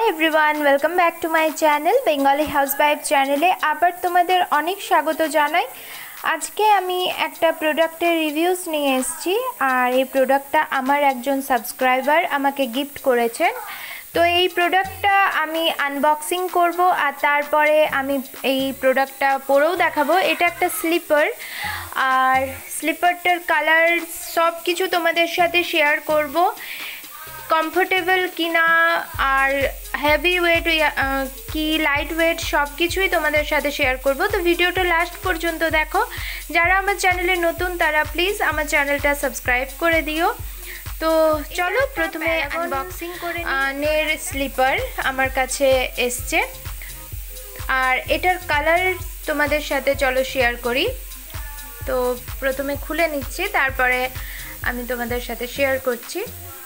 Everyone, welcome back to my channel Bengali housewife চ্যানেলে আবার তোমাদের অনেক স্বাগত জানাই। আজকে আমি একটা প্রোডাক্টের রিভিউজ নিয়ে এসেছি, আর এই প্রোডাক্টটা আমার একজন সাবস্ক্রাইবার আমাকে গিফট করেছেন। তো এই প্রোডাক্টটা আমি আনবক্সিং করব আর তারপরে আমি এই প্রোডাক্টটা পরেও দেখাবো। এটা একটা স্লিপার, আর স্লিপারটার কালার সব কিছু তোমাদের সাথে শেয়ার করব। কমফোর্টেবল কিনা আর হেভি ওয়েট কি লাইট ওয়েট সব কিছুই তোমাদের সাথে শেয়ার করব। তো ভিডিওটা লাস্ট পর্যন্ত দেখো। যারা আমার চ্যানেলে নতুন তারা প্লিজ আমার চ্যানেলটা সাবস্ক্রাইব করে দিও। তো চলো প্রথমে আনবক্সিং করে নের স্লিপার আমার কাছে এসছে, আর এটার কালার তোমাদের সাথে চলো শেয়ার করি। তো প্রথমে খুলে নিচ্ছি, তারপরে আমি তোমাদের সাথে শেয়ার করছি।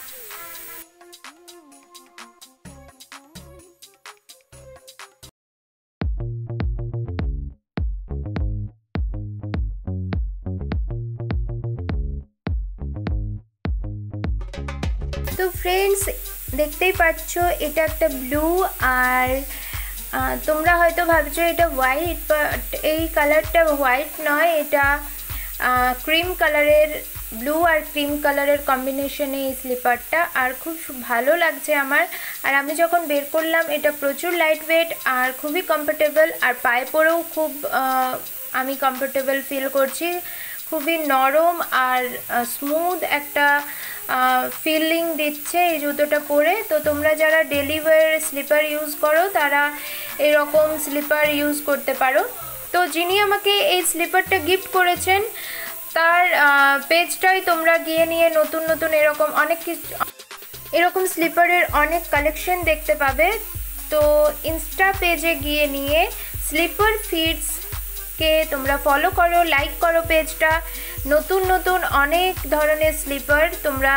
তো ফ্রেন্ডস, দেখতেই পাচ্ছ এটা একটা ব্লু, আর তোমরা হয়তো ভাবছো এটা হোয়াইট, বাট এই কালারটা হোয়াইট নয়, এটা ক্রিম কালারের, ব্লু আর ক্রিম কালারের কম্বিনেশনে এই স্লিপারটা, আর খুব ভালো লাগছে আমার। আর আমি যখন বের করলাম এটা প্রচুর লাইট ওয়েট আর খুবই কমফোর্টেবল, আর পায়ে পরেও খুব আমি কমফোর্টেবল ফিল করছি। খুবই নরম আর স্মুথ একটা ফিলিং দিচ্ছে এই জুতোটা পরে। তো তোমরা যারা ডেলি ওয়্যার স্লিপার ইউজ করো তারা এরকম স্লিপার ইউজ করতে পারো। তো যিনি আমাকে এই স্লিপারটা গিফট করেছেন তার পেজটাই তোমরা গিয়ে নিয়ে নতুন নতুন এরকম অনেক কিছু, এরকম স্লিপারের অনেক কালেকশন দেখতে পাবে। তো ইনস্টা পেজে গিয়ে নিয়ে স্লিপার ফিটস কে তোমরা ফলো করো, লাইক করো পেজটা। নতুন নতুন অনেক ধরনের স্লিপার তোমরা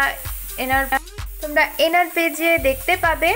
এনার পেজে দেখতে পাবে।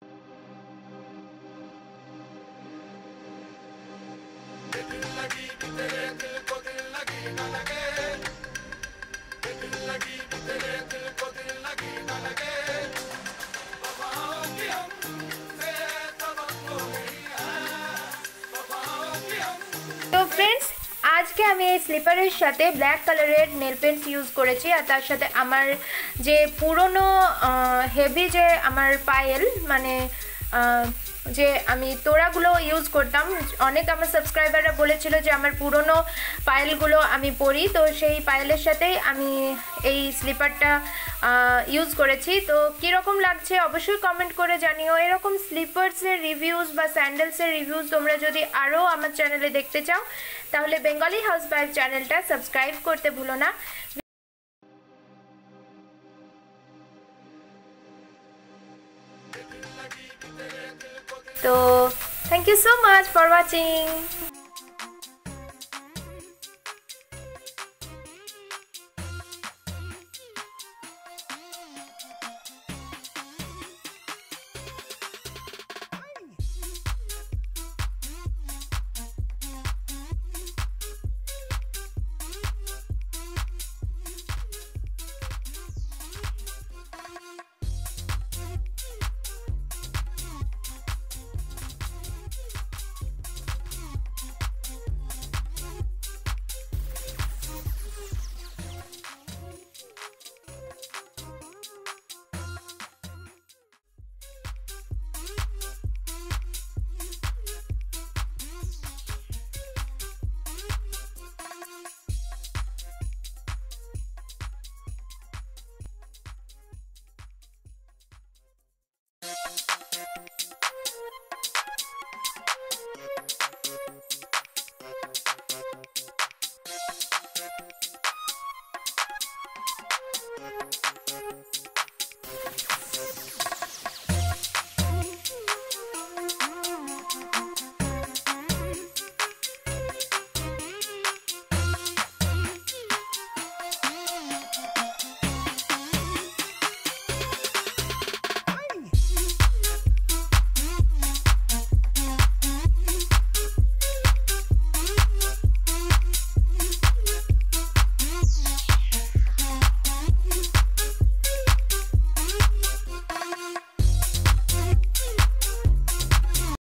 তো ফ্রেন্ডস, আজকে আমি এই স্লিপারের সাথে ব্ল্যাক কালারের নেল পেন্টস ইউজ করেছি, আর তার সাথে আমার যে পুরনো হেভি যে আমার পায়েল, মানে যে আমি তোড়াগুলো ইউজ করতাম, অনেক আমার সাবস্ক্রাইবাররা বলেছিল যে আমার পুরনো পায়েলগুলো আমি পরি, তো সেই পায়েলের সাথেই আমি এই স্লিপারটা ইউজ করেছি। তো কীরকম লাগছে অবশ্যই কমেন্ট করে জানিও। এরকম স্লিপার্সের রিভিউজ বা স্যান্ডেলসের রিভিউজ তোমরা যদি আরও আমার চ্যানেলে দেখতে চাও তাহলে বেঙ্গলি হাউসওয়াইফ চ্যানেলটা সাবস্ক্রাইব করতে ভুলো না। তো thank you so much for watching.